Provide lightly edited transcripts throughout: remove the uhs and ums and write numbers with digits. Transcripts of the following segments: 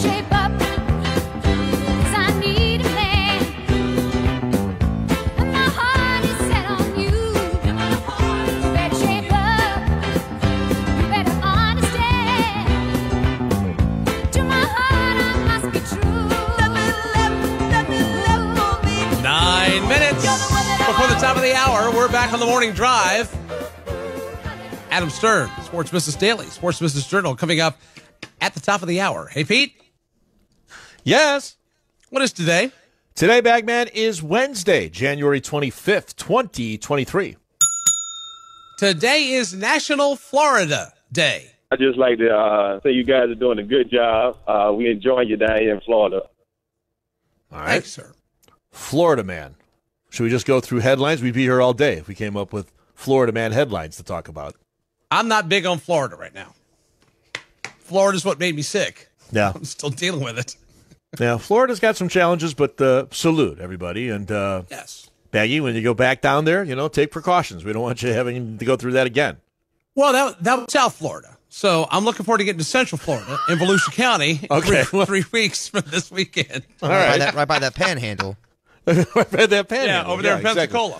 shape up, 'cause I need a man. And my heart is set on you. You better shape up, you better understand. To my heart I must be true. 9 minutes before the top of the hour. We're back on the morning drive. Adam Stern, Sports Business Daily, Sports Business Journal, coming up at the top of the hour. Hey, Pete. Yes. What is today? Today, Bagman, is Wednesday, January 25th, 2023. Today is National Florida Day. I just like to say you guys are doing a good job. We enjoy you down here in Florida. All right. Thanks, sir. Florida man. Should we just go through headlines? We'd be here all day if we came up with Florida man headlines to talk about. I'm not big on Florida right now. Florida's what made me sick. Yeah. I'm still dealing with it. Yeah, Florida's got some challenges, but salute, everybody. And Yes. Baggy, when you go back down there, take precautions. We don't want you having to go through that again. Well, that was South Florida. So I'm looking forward to getting to Central Florida in Volusia County Okay. 3 weeks from this weekend. All right. Right by that panhandle. Right by that panhandle. Yeah, over there in Pensacola.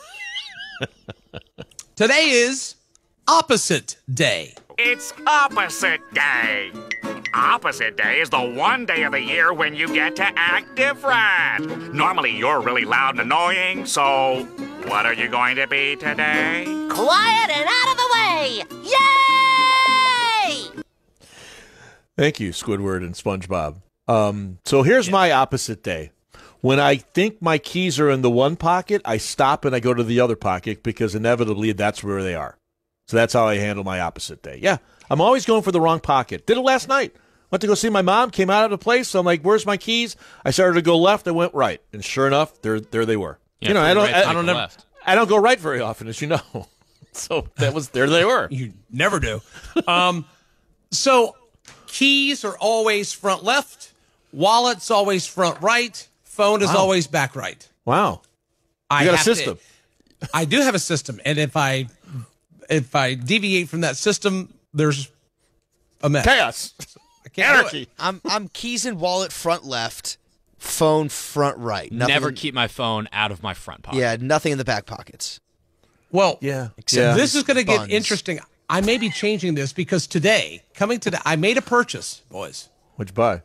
Today is Opposite Day. It's Opposite Day. Opposite Day is the one day of the year when you get to act different. Normally, you're really loud and annoying, so what are you going to be today? Quiet and out of the way! Yay! Thank you, Squidward and SpongeBob. So here's my opposite day. When I think my keys are in the one pocket, I stop and I go to the other pocket because inevitably that's where they are. So that's how I handle my opposite day. Yeah, I'm always going for the wrong pocket. Did it last night. Went to go see my mom, came out of the place. So I'm like, where's my keys? I started to go left. I went right. And sure enough, there they were. Yeah, I don't go right very often, as you know. So there they were. You never do. So keys are always front left. Wallet's always front right. Phone is always back right. Wow. You got a system. I do have a system. And if I deviate from that system, there's a mess. Chaos. I can't do Anarchy. it. I'm keys and wallet front left, phone front right. Nothing Never keep my phone out of my front pocket. Yeah, nothing in the back pockets. Well, Yeah. this is going to get buns. interesting. I may be changing this because coming today, I made a purchase, boys. What'd you buy?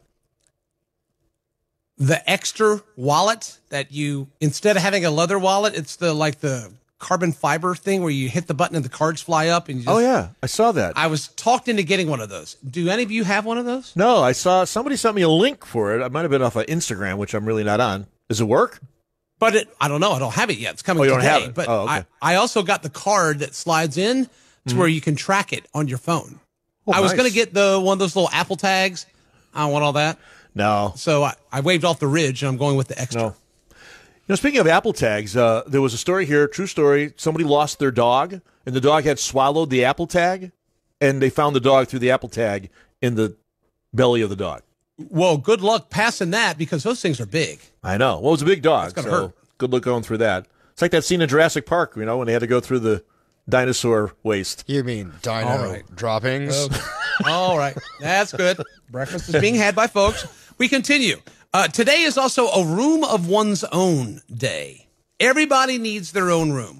The extra wallet that instead of having a leather wallet, it's the carbon fiber thing where you hit the button and the cards fly up. And Oh, yeah. I saw that. I was talked into getting one of those. Do any of you have one of those? No, I saw somebody sent me a link for it. I might have been off of Instagram, which I'm really not on. Does it work? But I don't know. I don't have it yet. It's coming Oh, you today. don't have it? But Oh, okay. I also got the card that slides in to where you can track it on your phone. Oh, I was nice. going to get one of those little Apple tags. I don't want all that. No. So I waved off the Ridge, and I'm going with the extra. No. Speaking of Apple tags, there was a story here, true story. Somebody lost their dog, and the dog had swallowed the Apple tag, and they found the dog through the Apple tag in the belly of the dog. Well, good luck passing that because those things are big. I know. Well, it was a big dog, It's gonna so hurt. good luck going through that. It's like that scene in Jurassic Park, when they had to go through the dinosaur waste. You mean dino All right. droppings? Okay. All right. That's good. Breakfast is being had by folks. We continue. Today is also a room of one's own day. Everybody needs their own room.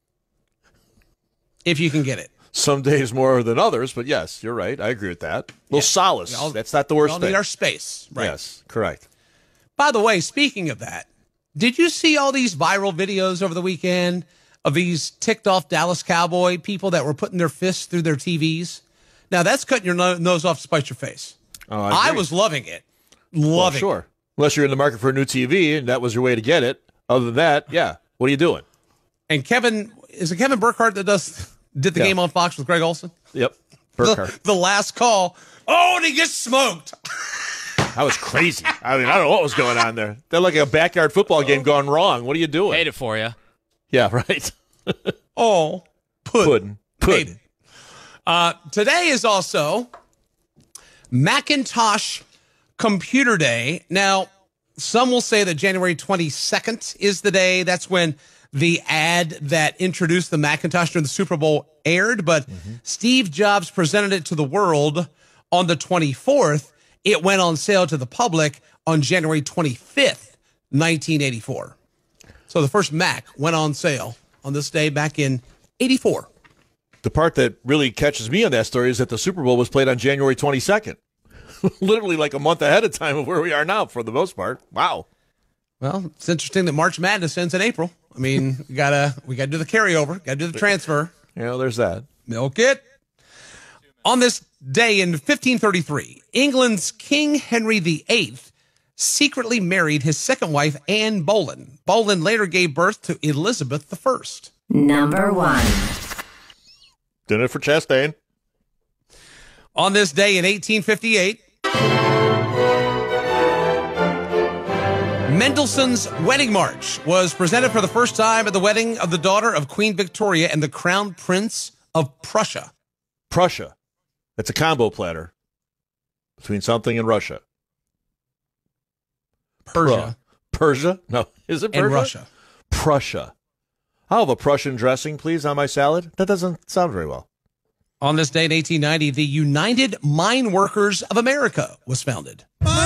If you can get it. Some days more than others, but yes, you're right. I agree with that. A little solace. That's not the worst We all thing. need our space. Right. Yes, correct. By the way, speaking of that, did you see all these viral videos over the weekend of these ticked off Dallas Cowboy people that were putting their fists through their TVs? Now, that's cutting your nose off to spite your face. Oh, I agree. was loving it. Well, sure. Unless you're in the market for a new TV and that was your way to get it. Other than that, yeah. What are you doing? And Kevin Burkhardt that did the game on Fox with Greg Olson? Yep. Burkhardt. The last call. Oh, and he gets smoked. That was crazy. I mean, I don't know what was going on there. They're like a backyard football game gone wrong. What are you doing? Paid it for you. Yeah, right. Oh, Pudding. Today is also Macintosh Computer Day. Now, some will say that January 22nd is the day. That's when the ad that introduced the Macintosh during the Super Bowl aired, but Steve Jobs presented it to the world on the 24th. It went on sale to the public on January 25th, 1984. So the first Mac went on sale on this day back in 84. The part that really catches me on that story is that the Super Bowl was played on January 22nd. Literally like a month ahead of time of where we are now for the most part. Wow. Well, it's interesting that March Madness ends in April. I mean, we gotta do the carryover, gotta do the transfer. Yeah, there's that. Milk it. On this day in 1533, England's King Henry VIII secretly married his second wife, Anne Boleyn. Boleyn later gave birth to Elizabeth I. Number 1. Dinner for Chastain. On this day in 1858, Mendelssohn's Wedding March was presented for the first time at the wedding of the daughter of Queen Victoria and the Crown Prince of Prussia. Prussia. It's a combo platter between something and Russia. Persia. Persia? No. Is it Persia? And Russia. Prussia. I'll have a Prussian dressing, please, on my salad. That doesn't sound very well. On this day in 1890, the United Mine Workers of America was founded.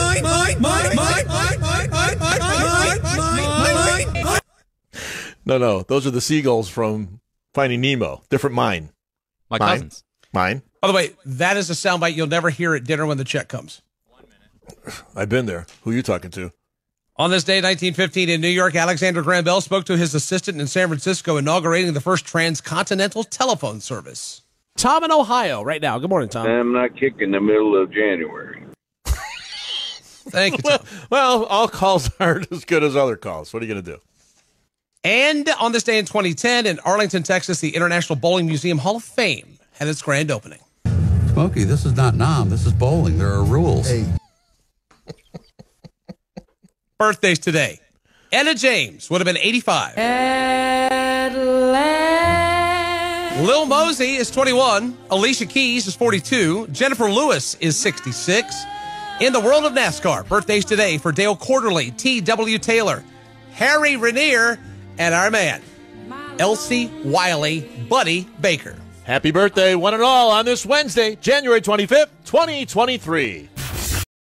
No. Those are the seagulls from Finding Nemo. Different mine. My cousins. Mine. By the way, that is a soundbite you'll never hear at dinner when the check comes. I've been there. Who are you talking to? On this day, 1915, in New York, Alexander Graham Bell spoke to his assistant in San Francisco, inaugurating the first transcontinental telephone service. Tom in Ohio right now. Good morning, Tom. I'm not kicking the middle of January. Thank you, Tom. Well, all calls aren't as good as other calls. What are you going to do? And on this day in 2010, in Arlington, Texas, the International Bowling Museum Hall of Fame had its grand opening. Smokey, this is not Nam. This is bowling. There are rules. Hey. Birthdays today. Etta James would have been 85. Lil Mosey is 21. Alicia Keys is 42. Jennifer Lewis is 66. In the world of NASCAR, birthdays today for Dale Quarterly, T.W. Taylor, Harry Raniere, and our man, Elsie Wiley, Buddy Baker. Happy birthday, one and all, on this Wednesday, January 25th, 2023.